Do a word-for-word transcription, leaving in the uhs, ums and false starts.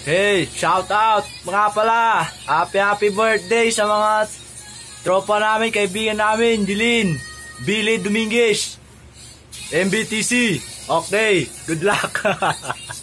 Hey, shout out mga pala. Happy happy birthday sa mga tropa namin, kaibigan namin, Jilin, Billy Dominguez, M B T C. Okay, good luck.